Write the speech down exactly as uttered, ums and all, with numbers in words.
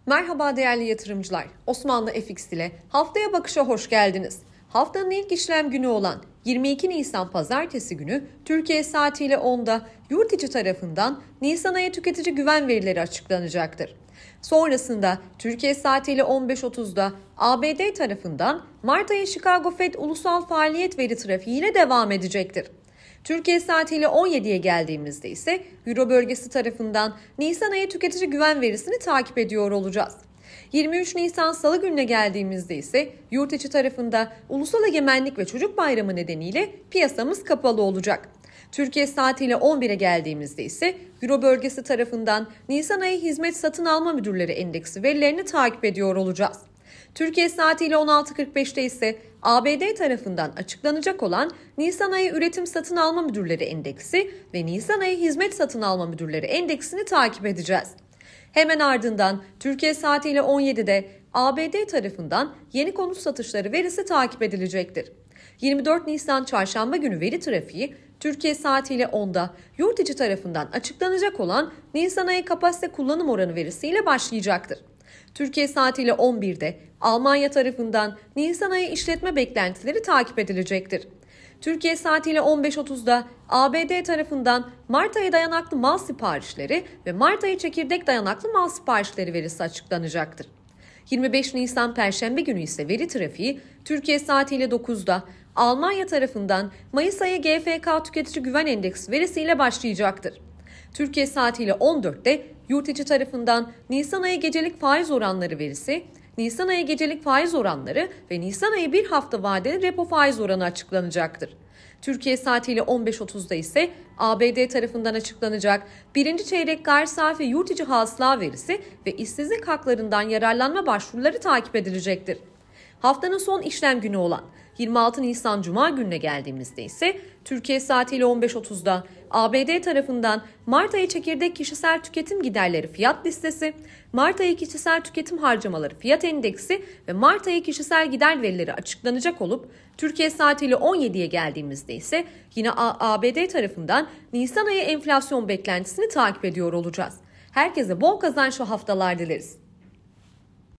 Merhaba değerli yatırımcılar. Osmanlı F X ile haftaya bakışa hoş geldiniz. Haftanın ilk işlem günü olan yirmi iki Nisan Pazartesi günü Türkiye saatiyle onda yurt içi tarafından Nisan ayı tüketici güven verileri açıklanacaktır. Sonrasında Türkiye saatiyle on beş otuzda A B D tarafından Mart ayı Chicago Fed ulusal faaliyet veri trafiğiyle devam edecektir. Türkiye saatiyle on yediye geldiğimizde ise Euro bölgesi tarafından Nisan ayı tüketici güven verisini takip ediyor olacağız. yirmi üç Nisan Salı gününe geldiğimizde ise yurt içi tarafında Ulusal Egemenlik ve Çocuk Bayramı nedeniyle piyasamız kapalı olacak. Türkiye saatiyle on bire geldiğimizde ise Euro bölgesi tarafından Nisan ayı hizmet satın alma müdürleri endeksi verilerini takip ediyor olacağız. Türkiye saatiyle on altı kırk beşte ise A B D tarafından açıklanacak olan Nisan ayı üretim satın alma müdürleri endeksi ve Nisan ayı hizmet satın alma müdürleri endeksini takip edeceğiz. Hemen ardından Türkiye saatiyle on yedide A B D tarafından yeni konut satışları verisi takip edilecektir. yirmi dört Nisan Çarşamba günü veri trafiği Türkiye saatiyle onda yurt içi tarafından açıklanacak olan Nisan ayı kapasite kullanım oranı verisiyle başlayacaktır. Türkiye saatiyle on birde Almanya tarafından Nisan ayı işletme beklentileri takip edilecektir. Türkiye saatiyle on beş otuzda A B D tarafından Mart ayı dayanaklı mal siparişleri ve Mart ayı çekirdek dayanaklı mal siparişleri verisi açıklanacaktır. yirmi beş Nisan Perşembe günü ise veri trafiği Türkiye saatiyle dokuzda Almanya tarafından Mayıs ayı G F K tüketici güven endeksi verisiyle başlayacaktır. Türkiye saatiyle on dörtte yurt içi tarafından Nisan ayı gecelik faiz oranları verisi, Nisan ayı gecelik faiz oranları ve Nisan ayı bir hafta vadeli repo faiz oranı açıklanacaktır. Türkiye saatiyle on beş otuzda ise A B D tarafından açıklanacak birinci çeyrek gayri safi yurt içi hasıla verisi ve işsizlik haklarından yararlanma başvuruları takip edilecektir. Haftanın son işlem günü olan yirmi altı Nisan Cuma gününe geldiğimizde ise Türkiye saatiyle on beş otuzda A B D tarafından Mart ayı çekirdek kişisel tüketim giderleri fiyat listesi, Mart ayı kişisel tüketim harcamaları fiyat endeksi ve Mart ayı kişisel gider verileri açıklanacak olup Türkiye saatiyle on yediye geldiğimizde ise yine A B D tarafından Nisan ayı enflasyon beklentisini takip ediyor olacağız. Herkese bol kazançlı haftalar dileriz.